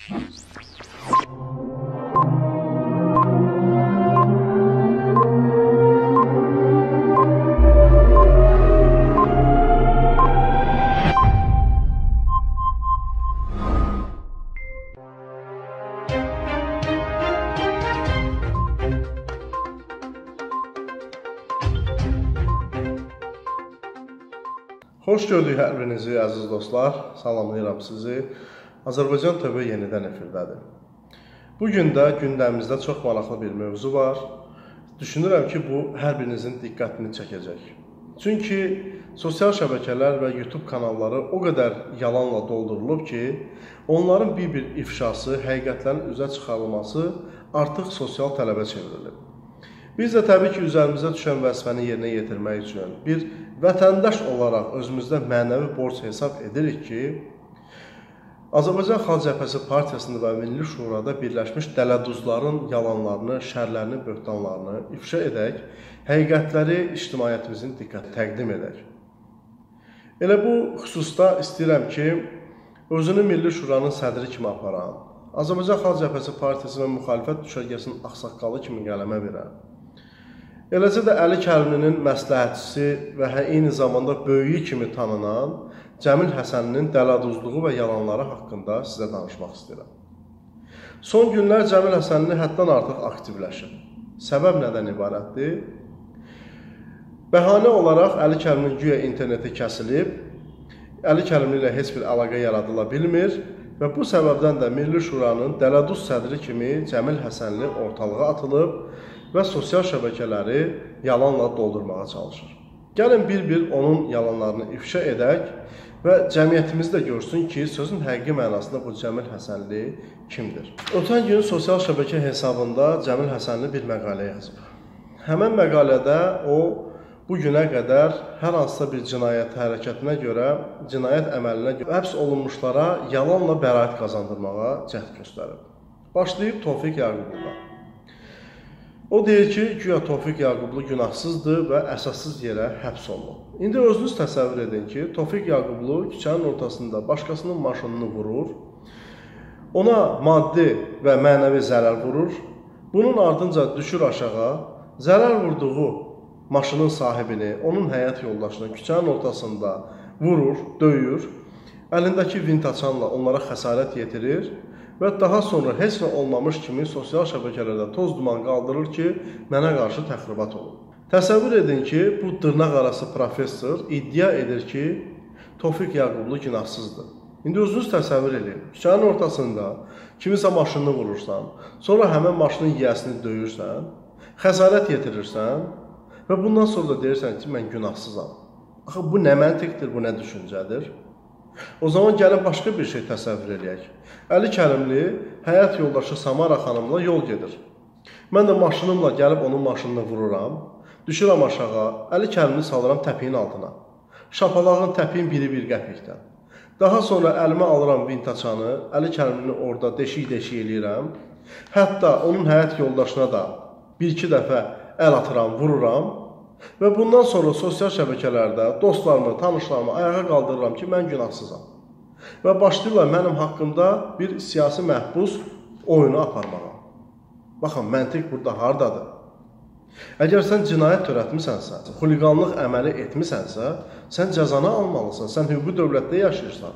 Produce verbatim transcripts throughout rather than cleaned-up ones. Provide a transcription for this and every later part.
Xoş gördük hər birinizi, əziz dostlar. Salamlayıram sizi. Azərbaycan T V yenidən efirdədir. Bugün də gündəmimizdə çox maraqlı bir mövzu var. Düşünürəm ki, bu hər birinizin diqqətini çəkəcək. Çünki sosial şəbəkələr və YouTube kanalları o qədər yalanla doldurulub ki, onların bir-bir ifşası, həqiqətlərin üzə çıxarılması artıq sosial tələbə çevrilib. Biz də təbii ki, üzərimizə düşən vəzifəni yerinə yetirmək üçün bir vətəndaş olaraq özümüzdə mənəvi borc hesab edirik ki, Azərbaycan Xalq Cəbhəsi Partiyasında və Milli Şurada birləşmiş dələduzların yalanlarını, şərlərini, böhtanlarını ifşa edək, həqiqətləri ictimaiyyətimizin diqqətinə təqdim edək. Elə bu xüsusda istəyirəm ki, özünü Milli Şuranın sədri kimi aparan, Azərbaycan Xalq Cəbhəsi Partiyası və müxalifət düşərgəsinin ağsaqqalı kimi qələmə verən, eləcə də Əli Kərimlinin məsləhətçisi və eyni zamanda böyüyü kimi tanınan Cəmil Həsənlinin dələduzluğu və yalanları haqqında sizə danışmaq istəyirəm. Son günlər Cəmil Həsənli həddən artıq aktivləşib. Səbəb nədən ibarətdir? Bəhanə olaraq Əli Kərimlinin güya interneti kəsilib, Əli Kərimli ilə heç bir əlaqə yaradıla bilmir və bu səbəbdən də Milli Şuranın dələduz sədri kimi Cəmil Həsənli ortalığa atılıb və sosial şəbəkələri yalanla doldurmağa çalışır. Gəlin bir-bir onun yalanlarını ifşa edək və cəmiyyətimiz də görsün ki, sözün həqiqi mənasında bu Cəmil Həsənli kimdir? Ötən gün sosial şəbəkə hesabında Cəmil Həsənli bir məqalə yazıb. Həmən məqalədə o, bu günə qədər hər hansısa bir cinayət hərəkətinə görə, cinayət əməlinə görə həbs olunmuşlara yalanla bəraət qazandırmağa cəhd göstərib. Başlayıb Tofiq Yaqubludan. O deyir ki, güya Tofiq Yaqublu günahsızdır və əsassız yerə həbs olunub. İndi özünüz təsəvvür edin ki, Tofiq Yaqublu küçənin ortasında başqasının maşınını vurur, ona maddi və mənəvi zərər vurur, bunun ardınca düşür aşağı, zərər vurduğu maşının sahibini, onun həyat yoldaşını küçənin ortasında vurur, döyür, əlindəki vintaçanla onlara xəsarət yetirir və daha sonra heç nə olmamış kimi sosial şəbəkələrdə toz duman qaldırır ki, mənə qarşı təxribat olub. Təsəvvür edin ki, bu dırnaq arası professor iddia edir ki, Tofiq Yaqublu günahsızdır. İndi özünüz təsəvvür edin, küçənin ortasında kimisə maşınını vurursan, sonra həmən maşının yiyəsini döyürsən, xəsarət yetirirsən və bundan sonra da deyirsən ki, mən günahsızam. Axı, bu nə məntiqdir, bu nə düşüncədir? O zaman gəlin başqa bir şey təsəvvür edək. Əli Kərimli həyat yoldaşı Samara xanımla yol gedir. Mən də maşınımla gəlib onun maşınını vururam, düşürəm aşağı, Əli Kərimli salıram təpiyin altına. Şapalağın təpiyin biri bir qəpikdən. Daha sonra əlimə alıram vintaçanı, Əli Kərimlini orada deşik-deşik eləyirəm. Hətta onun həyat yoldaşına da bir-iki dəfə əl atıram, vururam. Və bundan sonra sosial şəbəkələrdə dostlarımı, tanışlarımı ayağa qaldırıram ki, mən günahsızam. Və başlayırlar mənim haqqımda bir siyasi məhbus oyunu aparmağa. Baxın, məntiq burada haradadır? Əgər sən cinayət törətmisənsə, xuliqanlıq əməli etmisənsə, sən cəzanı almalısan, sən hüquqi dövlətdə yaşayırsan.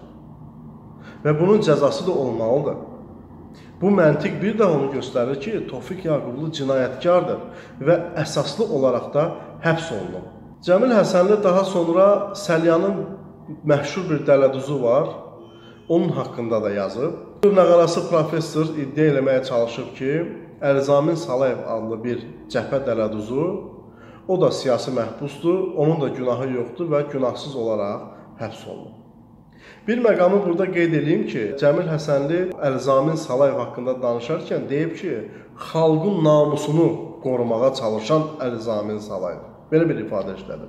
Və bunun cəzası da olmalıdır. Bu məntiq bir də onu göstərir ki, Tofiq Yaqublu cinayətkardır və əsaslı olaraq da həbs olunub. Cəmil Həsənli daha sonra Səlyanın məşhur bir dələduzu var, onun haqqında da yazıb. Dırnaqarası professor iddia eləməyə çalışıb ki, Ərzamin Salayev adlı bir cəbhə dələduzu, o da siyasi məhbusdur, onun da günahı yoxdur və günahsız olaraq həbs olunub. Bir məqamı burada qeyd edeyim ki, Cəmil Həsənli Ərzamin Salayev haqqında danışarkən deyib ki, xalqın namusunu qorumağa çalışan Ərzamin Salayev. Belə bir ifadə işlədir.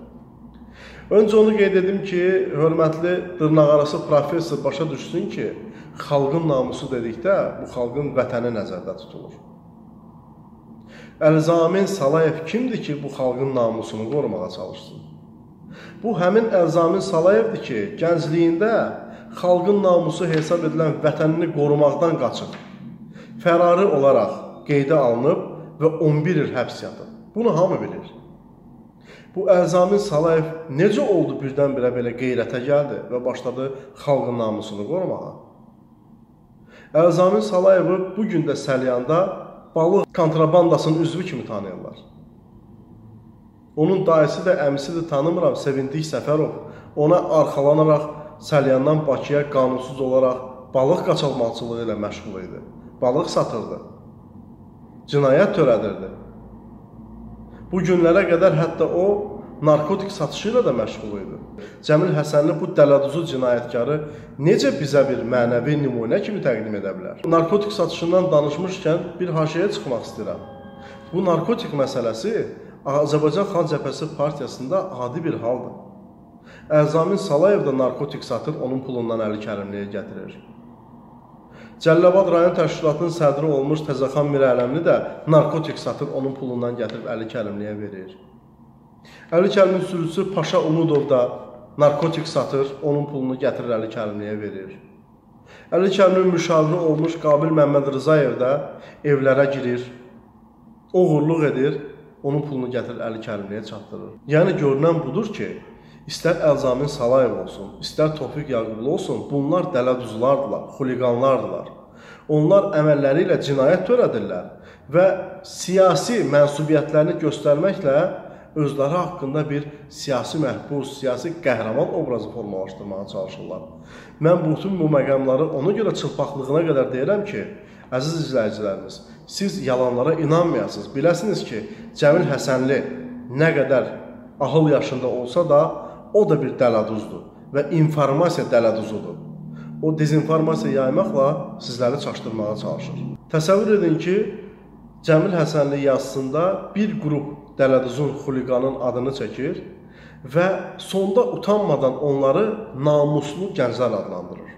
Öncə onu qeyd edim ki, hörmətli dırnaqarası professor başa düşsün ki, xalqın namusu dedikdə bu xalqın vətəni nəzərdə tutulur. Ərzamin Salayev kimdir ki, bu xalqın namusunu qorumağa çalışsın? Bu həmin Ərzamin Salayevdir ki, gəncliyində xalqın namusu hesab edilən vətənini qorumaqdan qaçıb, fərari olaraq qeydə alınıb və on bir il həbs yatıb. Bunu hamı bilir. Bu Əlzamin Salayev necə oldu birdən-birə belə qeyrətə gəldi və başladı xalqın namusunu qorumağa? Əlzamin Salayevi bugün də Səlyanda balıq kontrabandasının üzvü kimi tanıyırlar. Onun dayısı da əmisi də tanımıram, Sevindik Səfərov. Ona arxalanaraq Səlyandan Bakıya qanunsuz olaraq balıq qaçalmaqçılığı ilə məşğul idi. Balıq satırdı. Cinayət törədirdi. Bu günlərə qədər hətta o, narkotik satışı ilə də məşğul idi. Cəmil Həsənli bu dələduzu cinayətkarı necə bizə bir mənəvi nümunə kimi təqdim edə bilər? Narkotik satışından danışmışkən bir haşiyə çıxmaq istəyirəm. Bu narkotik məsələsi Azərbaycan Xalq Cəbhəsi partiyasında adi bir haldır. Əlzamin Salayev da narkotik satır, onun pulundan Əli Kərimliyə gətirir. Cəlilabad rayon təşkilatının sədri olmuş Təzəxan Mirələmli də narkotik satır, onun pulundan gətirib Əli Kərimliyə verir. Əli Kərimin sürücüsü Paşa Umudov da narkotik satır, onun pulunu gətirir Əli Kərimliyə verir. Əli Kərimin müşaviri olmuş Qabil Məmməd Rızayev də evlərə girir, oğurluq edir, onun pulunu gətirir Əli Kərimliyə çatdırır. Yəni görünən budur ki, İstər Əlzamin Salayev olsun, istər Tofiq Yaqublu olsun, bunlar dələduzlardılar, xuliqanlardılar. Onlar əməlləri ilə cinayət törədirlər və siyasi mənsubiyyətlərini göstərməklə özləri haqqında bir siyasi məhbus, siyasi qəhrəman obrazı formalaşdırmağa çalışırlar. Mən bütün bu məqamları ona görə çılpaqlığına qədər deyirəm ki, əziz izləyicilərimiz, siz yalanlara inanmayasınız. Biləsiniz ki, Cəmil Həsənli nə qədər ahıl yaşında olsa da, o da bir dələduzdur və informasiya dələduzudur. O dezinformasiya yaymaqla sizləri çaşdırmağa çalışır. Təsəvvür edin ki, Cəmil Həsənli yazısında bir qrup dələduzun, xuliqanın adını çəkir və sonda utanmadan onları namuslu gənclər adlandırır.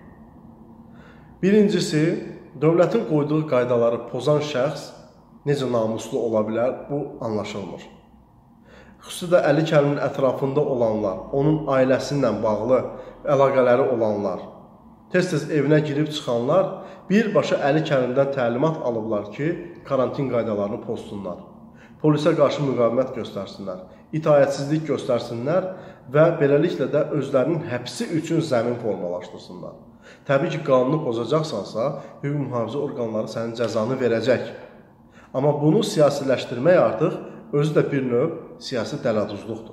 Birincisi, dövlətin qoyduğu qaydaları pozan şəxs necə namuslu ola bilər, bu anlaşılmır. Xüsusilə Əli Kərimin ətrafında olanlar, onun ailəsi ilə bağlı əlaqələri olanlar, tez-tez evinə girib çıxanlar birbaşa Əli Kərimdən təlimat alıblar ki, karantin qaydalarını pozsunlar, polisə qarşı müqavimət göstərsinlər, itaətsizlik göstərsinlər və beləliklə də özlərinin həbsi üçün zəmin formalaşdırsınlar. Təbii ki, qanunu pozacaqsansa, hüquq mühafizə orqanları sənin cəzanı verəcək. Amma bunu siyasiləşdirmək artıq özü də bir növ siyasi dələduzluqdur.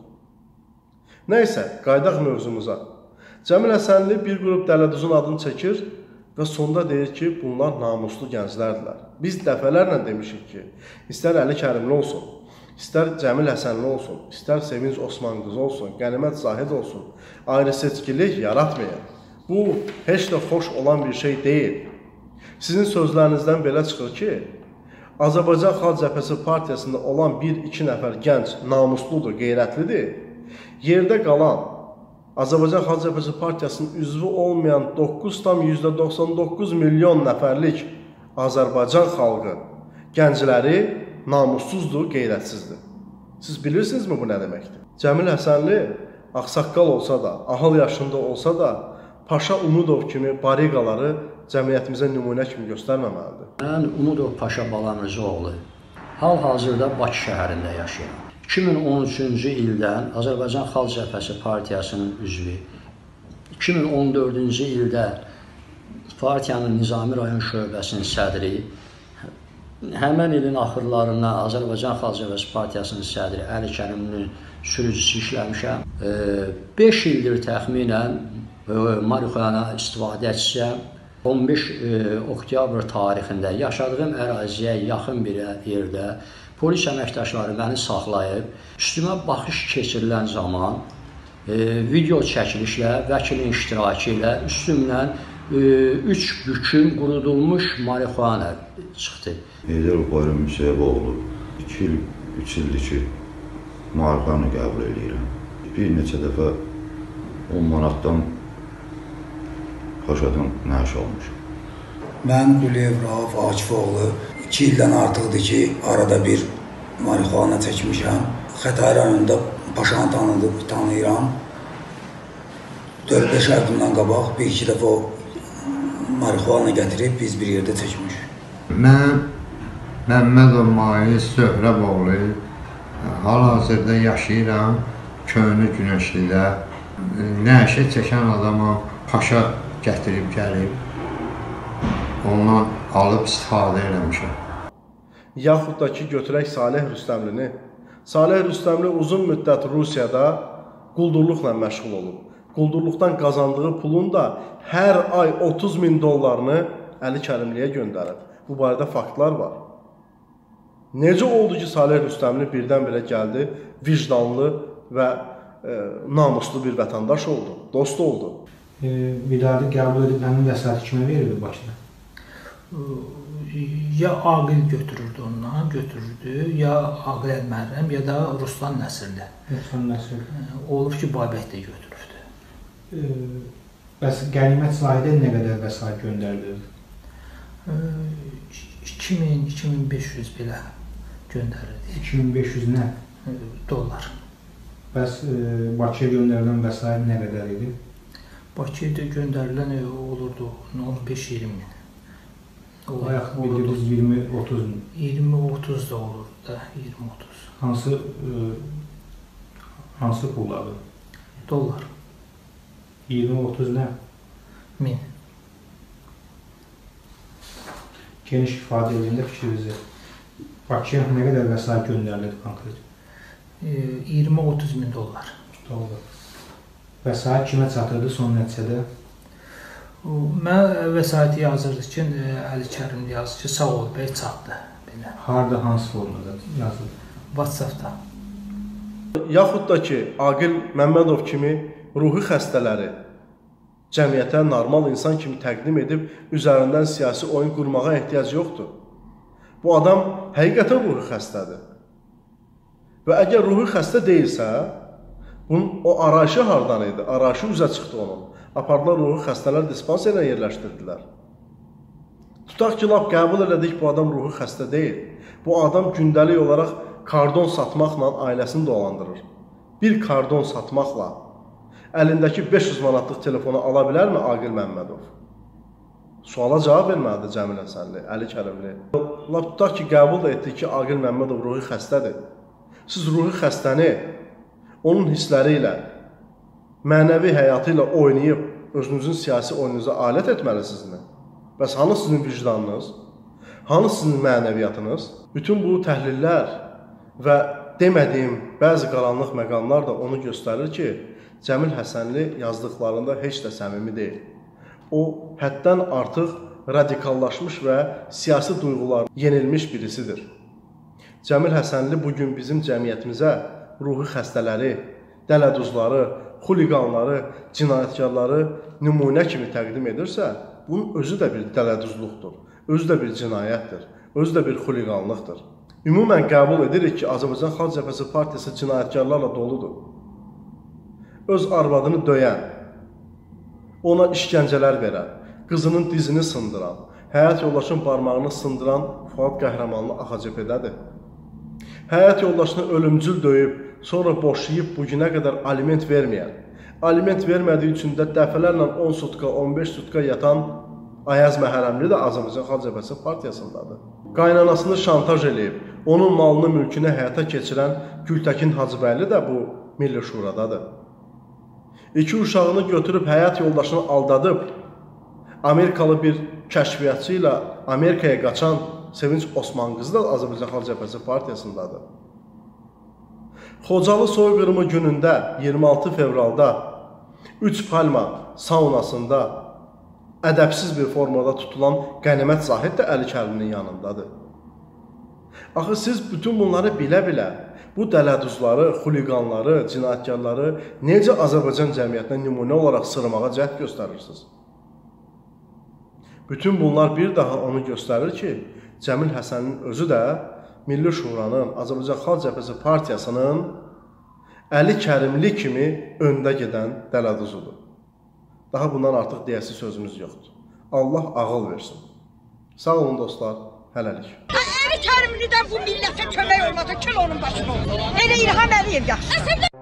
Nəysə, qaydaq mövzumuza. Cəmil Həsənli bir qrup dələduzun adını çəkir və sonda deyir ki, bunlar namuslu gənclərdirlər. Biz dəfələrlə demişik ki, istər Əli Kərimli olsun, istər Cəmil Həsənli olsun, istər Sevinc Osmanqızı olsun, Qənimət Zahid olsun, ayrı seçkilik yaratmayın. Bu, heç də xoş olan bir şey deyil. Sizin sözlərinizdən belə çıxır ki, Azərbaycan Xalq Cəbhəsi partiyasında olan bir-iki nəfər gənc namusludur, qeyrətlidir. Yerdə qalan Azərbaycan Xalq Cəbhəsi partiyasının üzvü olmayan doqquz tam doxsan doqquz milyon nəfərlik Azərbaycan xalqı gəncləri namussuzdur, qeyrətsizdir. Siz bilirsinizmi bu nə deməkdir? Cəmil Həsənli ağsaqqal olsa da, ahıl yaşında olsa da, Paşa Umudov kimi bariqaları cəmiyyətimizə nümunə kimi göstərməməlidir. Mən Umudov Paşa Balamrızoğlu, hal-hazırda Bakı şəhərində yaşayıram. iki min on üçüncü ildən Azərbaycan Xalq Cəbhəsi partiyasının üzvü, iki min on dördüncü ildə partiyanın Nizami rayon şöbəsinin sədri, həmən ilin axırlarında Azərbaycan Xalq Cəbhəsi partiyasının sədri Əli Kərimlinin sürücüsü işləmişəm. beş ildir təxminən marixuana istifadə etsəm, on beş oktyabr tarixində yaşadığım əraziyə yaxın bir yerdə polis əməkdaşları məni saxlayıb, üstümə baxış keçirilən zaman e, video çəkilişlə, vəkilin iştirakı ilə üstümdən e, üç büküm qurudulmuş marixuana çıxdı. Heydər Bayram Müsəyevoğlu iki il, üç ildir ki, marixuana qəbul edirəm. Bir neçə dəfə on manatdan Paşadan nəş olmuşum. Mən Quliyev Rauf Akifoğlu iki ildən artıqdır ki, arada bir marixuana çəkmişəm. Xətai rayonunda Paşanı tanıyıram. dörd beş ay bundan qabaq bir iki dəfə o marihuana gətirib biz bir yerdə çəkmişik. Mən Məmmədov Mayis Söhrəboğlu, hal-hazırda yaşayıram Köhnə Günəşlidə. Nəşə çəkən adama paşa gətirib gəlib, ondan alıb istifadə eləmişəm. Yaxud da ki, götürək Salih Rüstəmlini. Salih Rüstəmli uzun müddət Rusiyada quldurluqla məşğul olub. Quldurluqdan qazandığı pulun da hər ay otuz min dollarını Əli Kərimliyə göndərib. Bu barədə faktlar var. Necə oldu ki, Salih Rüstəmli birdən-birə gəldi, vicdanlı və e, namuslu bir vətəndaş oldu, dost oldu. E, Vidadi qəbul edib həmin vəsaiti kimə verildi Bakıda? Ya Aqil götürürdü ondan, götürürdü, ya Aqil Əlmərrəm, ya da Ruslan Nəsirli. Ruslan Nəsirli. Olur ki, Babək də götürürdü. E, bəs qənimət sahədə nə qədər vəsait göndərilirdi? iki min iki min beş yüz belə göndərirdi. iki min beş yüz nə? Dollar. Bəs e, Bakıya göndərilən vəsait nə qədər idi? Bakıya göndərilən olurdu on beş iyirmi min. Bayaq bildirdiniz iyirmi otuz min. iyirmi otuz da olurdu da, iyirmi otuz. Hansı e, hansı pullardır? Dollar. iyirmi otuz nə? Min. Geniş ifadə edəndə fikrinizi. Bakıya nə qədər vəsait göndərildi konkret? iyirmi otuz min dollar. Dollar. Vəsait kimə çatırdı son nəticədə? Mən vəsaiti yazırdı ki, Əli Kərimli yazdı ki, sağ ol bəy, çatdı. Belə. Harada, hansı formada yazıldı? WhatsApp-da. Yaxud da ki, Aqil Məmmədov kimi ruhi xəstələri cəmiyyətə normal insan kimi təqdim edib üzərindən siyasi oyun qurmağa ehtiyac yoxdur. Bu adam həqiqətən ruhi xəstədir. Və əgər ruhi xəstə deyilsə, bunun o arayışı hardan idi? Arayışı üzə çıxdı onun. Apardılar ruhi xəstələr dispanserinə yerləşdirdilər. Tutaq ki, lap qəbul elədik, bu adam ruhi xəstə deyil. Bu adam gündəlik olaraq kardon satmaqla ailəsini dolandırır. Bir kardon satmaqla əlindəki beş yüz manatlıq telefonu ala bilərmi Aqil Məmmədov? Suala cavab verməlidir Cəmil Həsənli, Əli Kərimli. Lap tutaq ki, qəbul da etdik ki, Aqil Məmmədov ruhi xəstədir. Siz ruhi xəstəni onun hissləri ilə, mənəvi həyatı ilə oynayıb özünüzün siyasi oyununuza alət etməlisinizmi? Bəs hanı sizin vicdanınız? Hanı sizin mənəviyyatınız? Bütün bu təhlillər və demədiyim bəzi qaranlıq məqamlar da onu göstərir ki, Cəmil Həsənli yazdıqlarında heç də səmimi deyil. O, həddən artıq radikallaşmış və siyasi duyğular yenilmiş birisidir. Cəmil Həsənli bugün bizim cəmiyyətimizə ruhi xəstələri, dələduzları, xuliqanları, cinayətkarları nümunə kimi təqdim edirsə, bunun özü də bir dələduzluqdur, özü də bir cinayətdir, özü də bir xuliqanlıqdır. Ümumən qəbul edirik ki, Azərbaycan Xalq Cəbhəsi Partiyası cinayətkarlarla doludur. Öz arvadını döyən, ona işgəncələr verən, qızının dizini sındıran, həyat yoldaşının barmağını sındıran Fuad Qəhrəmanlı A X C P-dədir. Həyat yoldaşını ölümcül döyüb, sonra boşayıb bugünə qədər aliment verməyən, aliment vermədiyi üçün də dəfələrlə on sutka, on beş sutka yatan Ayaz Məhərrəmli də Azərbaycan Xalq Cəbhəsi Partiyasındadır. Qaynanasını şantaj eləyib, onun malını, mülkünü həyata keçirən Gültəkin Hacıbəyli də bu Milli Şuradadır. İki uşağını götürüb həyat yoldaşını aldadıb, Amerikalı bir kəşfiyyatçı ilə Amerikaya qaçan Sevinç Osman qızı da Azərbaycan Xalq Cəbhəsi Partiyasındadır. Xocalı soyqırımı günündə iyirmi altı fevralda üç Palma saunasında ədəbsiz bir formada tutulan Qənimət Zahid də Əli Kərimlinin yanındadır. Axı siz bütün bunları bilə-bilə bu dələduzları, xuliqanları, cinayətkarları necə Azərbaycan cəmiyyətinə nümunə olaraq sırmağa cəhd göstərirsiniz? Bütün bunlar bir daha onu göstərir ki, Cəmil Həsənlinin özü də Milli Şuranın, Azərbaycan Xalq Cəbhəsi Partiyasının Əli Kərimli kimi öndə gedən dələduzudur. Daha bundan artıq deyəsi sözümüz yoxdur. Allah ağıl versin. Sağ olun dostlar, hələlik. Əli Kərimlidən bu millətə kömək olmadı, kül onun başına oldu. Elə İlham Əliyev yaxşı.